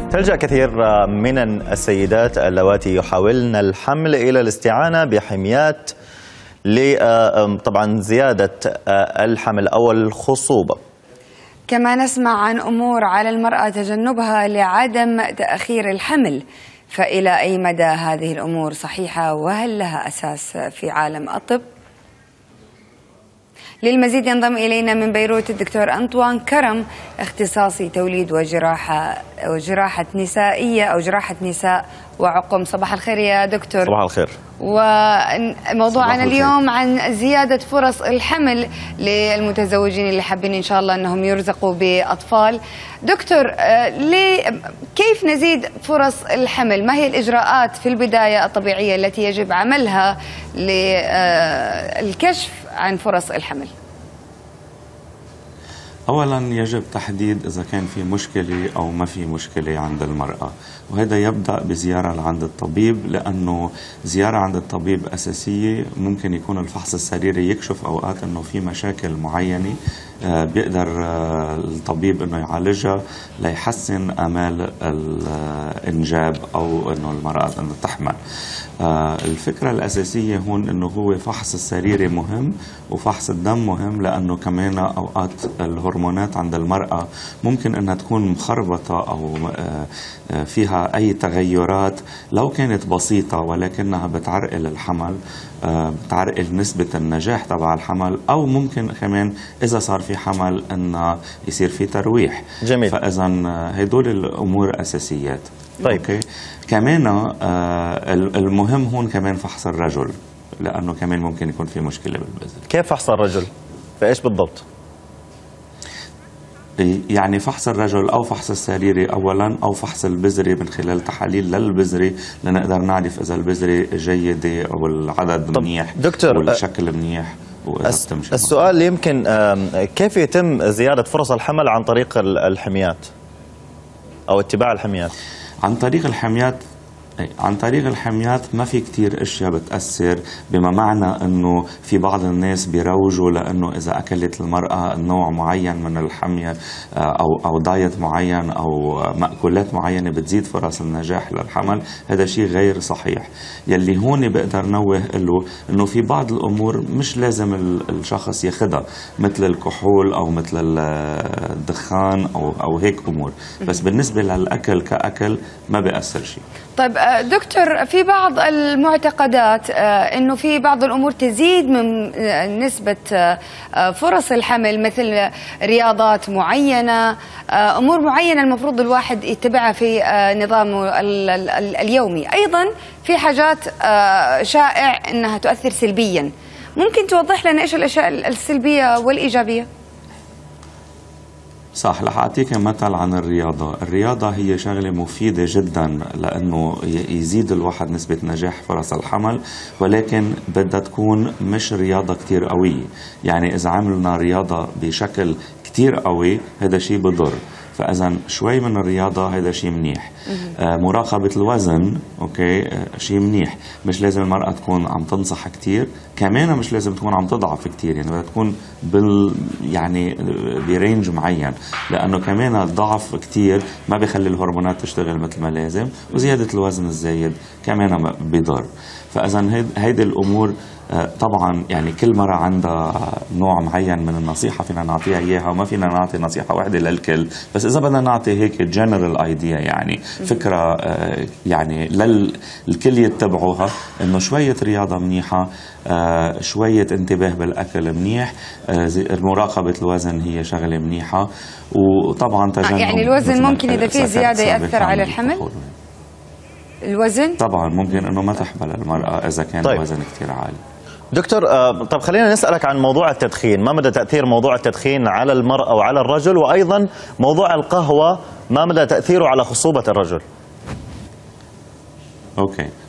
تلجأ كثير من السيدات اللواتي يحاولن الحمل إلى الاستعانة بحميات طبعا زيادة الحمل أو الخصوبة. كما نسمع عن أمور على المرأة تجنبها لعدم تأخير الحمل، فإلى أي مدى هذه الأمور صحيحة وهل لها أساس في عالم الطب؟ للمزيد ينضم إلينا من بيروت الدكتور أنطوان كرم، اختصاصي توليد وجراحة نسائية أو جراحة نساء وعقم. صباح الخير يا دكتور. صباح الخير. وموضوعنا اليوم عن زيادة فرص الحمل للمتزوجين اللي حابين إن شاء الله أنهم يرزقوا بأطفال. دكتور، كيف نزيد فرص الحمل؟ ما هي الإجراءات في البداية الطبيعية التي يجب عملها للكشف عن فرص الحمل؟ أولا يجب تحديد إذا كان في مشكلة أو ما في مشكلة عند المرأة، وهذا يبدأ بزيارة عند الطبيب، لأنه زيارة عند الطبيب أساسية. ممكن يكون الفحص السريري يكشف أوقات أنه في مشاكل معينة بيقدر الطبيب أنه يعالجها ليحسن آمال الإنجاب أو أنه المرأة أنه تحمل. الفكرة الأساسية هون أنه هو فحص السريري مهم وفحص الدم مهم، لأنه كمان أوقات الهرمونات عند المرأة ممكن أنها تكون مخربطة أو فيها أي تغيرات لو كانت بسيطة ولكنها بتعرقل الحمل، بتعرقل نسبة النجاح تبع الحمل، أو ممكن كمان إذا صار في حمل أنه يصير في ترويح. جميل. فإذا هدول الأمور أساسيات. طيب. أوكي. كمان المهم هون كمان فحص الرجل، لأنه كمان ممكن يكون في مشكلة بالبذر. كيف فحص الرجل؟ فإيش بالضبط؟ يعني فحص الرجل أو فحص السريري أولا، أو فحص البذري من خلال تحاليل للبذري لنقدر نعرف إذا البذري جيدة أو العدد منيح والشكل منيح. السؤال يمكن كيف يتم زيادة فرص الحمل عن طريق الحميات أو اتباع الحميات؟ عن طريق الحميات ما في كتير اشياء بتأثر، بما معنى انه في بعض الناس بيروجوا لانه اذا اكلت المرأة نوع معين من الحمية او دايت معين او مأكولات معينة بتزيد فرص النجاح للحمل. هذا شيء غير صحيح. يلي هون بقدر نوه له انه في بعض الامور مش لازم الشخص ياخدها، مثل الكحول او مثل الدخان او هيك امور، بس بالنسبة للاكل كأكل ما بيأثر شيء. طيب دكتور، في بعض المعتقدات انه في بعض الامور تزيد من نسبة فرص الحمل، مثل رياضات معينة، امور معينة المفروض الواحد يتبعها في نظامه اليومي. ايضا في حاجات شائع انها تؤثر سلبيا. ممكن توضح لنا ايش الاشياء السلبية والايجابية؟ صح. رح أعطيك مثل عن الرياضة هي شغلة مفيدة جدا لأنه يزيد الواحد نسبة نجاح فرص الحمل، ولكن بدها تكون مش رياضة كتير قوية. يعني إذا عملنا رياضة بشكل كتير قوي هذا شيء بضر، فإذا شوي من الرياضة هذا شيء منيح. مراقبة الوزن أوكي شيء منيح. مش لازم المرأة تكون عم تنصح كتير، كمان مش لازم تكون عم تضعف كتير، يعني بدها تكون يعني برينج معين، لأنه كمان الضعف كتير ما بيخلي الهرمونات تشتغل مثل ما لازم، وزيادة الوزن الزايد كمان بيضر. فإذا هيدي الأمور طبعا يعني كل مرة عندها نوع معين من النصيحة فينا نعطيها إياها، وما فينا نعطي نصيحة واحدة للكل. بس إذا بدنا نعطي هيك جنرال ايديا، يعني فكرة يعني للكل يتبعوها، إنه شوية رياضة منيحة، شوية انتباه بالأكل منيح، مراقبة الوزن هي شغلة منيحة، وطبعا تجنب يعني الوزن ممكن إذا في زيادة يأثر على الحمل؟ الوزن؟ طبعا ممكن إنه ما تحمل المرأة إذا كان الوزن كتير عالي. دكتور، طب خلينا نسألك عن موضوع التدخين. ما مدى تأثير موضوع التدخين على المرأة وعلى الرجل؟ وأيضا موضوع القهوة ما مدى تأثيره على خصوبة الرجل؟ أوكي.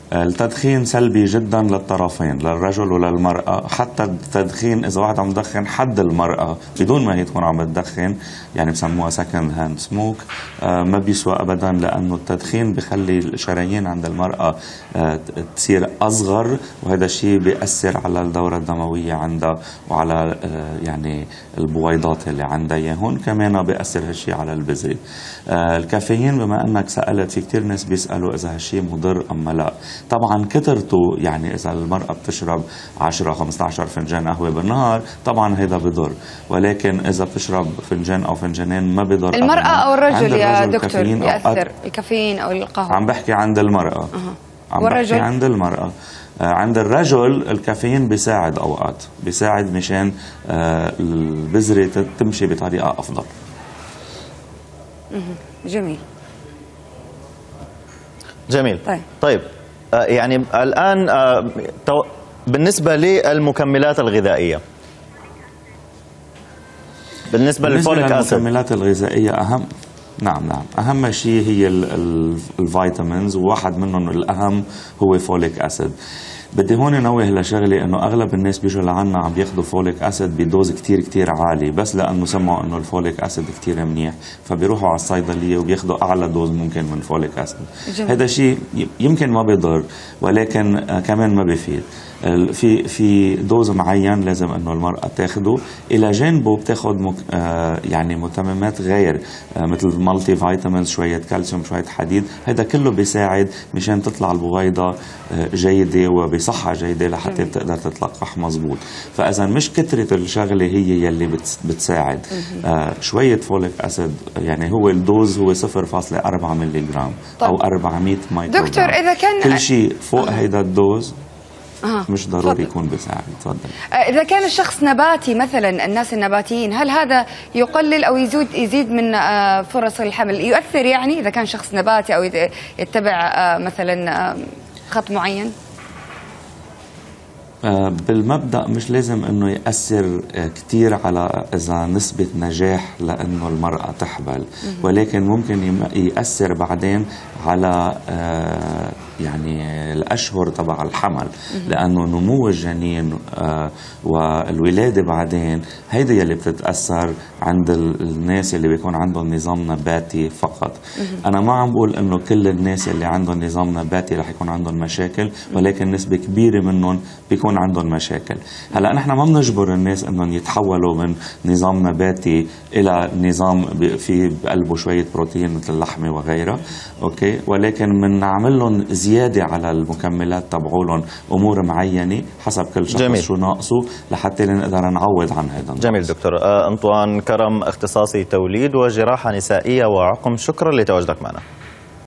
التدخين سلبي جدا للطرفين، للرجل وللمرأة. حتى التدخين إذا واحد عم يدخن حد المرأة بدون ما هي تكون عم تدخن، يعني بسموها سكند هاند سموك، ما بيسوى أبدا، لأنه التدخين بخلي الشرايين عند المرأة تصير أصغر، وهذا الشيء بيأثر على الدورة الدموية عندها وعلى يعني البويضات اللي عندها. هون كمان بيأثر هالشيء على البذرة. الكافيين بما أنك سألت، في كتير ناس بيسألوا إذا هالشيء مضر أم لا. طبعا كترته، يعني إذا المرأة بتشرب 10-15 فنجان قهوة بالنهار طبعا هذا بضر، ولكن إذا بتشرب فنجان أو فنجانين ما بضر. المرأة أو الرجل يا دكتور الكافيين يأثر الكافيين أو القهوة؟ عم بحكي عند المرأة. عم بحكي عند المرأة. عند الرجل الكافيين بيساعد أوقات، بيساعد مشان البذرة تمشي بطريقة أفضل. جميل. جميل. طيب يعني الآن بالنسبة للمكملات الغذائية، بالنسبة للفوليك أسيد، المكملات الغذائية نعم أهم شيء هي الفيتامينز، وواحد منهم الأهم هو فوليك أسيد. بدي هون نوه لشغلي انه اغلب الناس بيجوا لعنا عم بياخذوا فوليك اسيد بدوز كتير عالي، بس لانه سمعوا انه الفوليك اسيد كتير منيح فبيروحوا على الصيدليه وبياخذوا اعلى دوز ممكن من فوليك اسيد. هذا شيء يمكن ما بيضر ولكن كمان ما بيفيد. في دوز معين لازم انه المرأة تاخده، الى جانبه بتاخد يعني متممات غير مثل مالتي فيتامينز، شوية كالسيوم، شوية حديد. هذا كله بيساعد مشان تطلع البويضة جيدة وبصحة جيدة لحتى تقدر تتلقح مزبوط. فاذا مش كترة الشغلة هي يلي بتساعد. شوية فوليك اسيد، يعني هو الدوز هو 0.4 ملي جرام او 400 مايكرو. دكتور اذا كان كل شيء فوق هيدا الدوز مش ضروري يكون بيساعد. تفضل. إذا كان الشخص نباتي مثلا، الناس النباتيين، هل هذا يقلل أو يزيد من فرص الحمل؟ يؤثر يعني إذا كان شخص نباتي أو يتبع مثلا خط معين؟ بالمبدأ مش لازم انه يأثر كتير على اذا نسبة نجاح لانه المرأة تحبل، ولكن ممكن يأثر بعدين على يعني الاشهر تبع الحمل، لانه نمو الجنين والولادة بعدين هيدا يلي بتتأثر عند الناس اللي بيكون عندهم نظام نباتي فقط. انا ما عم بقول انه كل الناس اللي عندهم نظام نباتي رح يكون عندهم مشاكل، ولكن نسبة كبيرة منهم بيكون عندهم مشاكل. هلا نحن ما بنجبر الناس انهم يتحولوا من نظام نباتي الى نظام في بقلبه شويه بروتين مثل اللحمه وغيرها، اوكي، ولكن بنعمل لهم زياده على المكملات تبعولهم امور معينه حسب كل شخص. جميل. شو ناقصه لحتى نقدر نعوض عن هذا. جميل دكتور أنطوان كرم، اختصاصي توليد وجراحه نسائيه وعقم، شكرا لتواجدك معنا.